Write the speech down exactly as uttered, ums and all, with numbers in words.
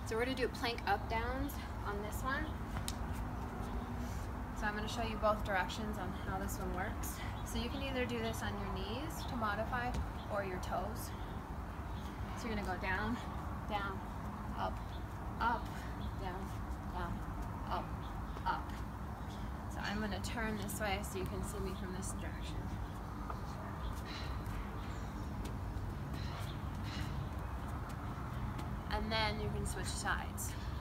So we're gonna do plank up downs on this one. So I'm gonna show you both directions on how this one works. So you can either do this on your knees to modify or your toes. So you're gonna go down, down, up, up, down, down, up, up. So I'm gonna turn this way so you can see me from this direction. And then you can switch sides.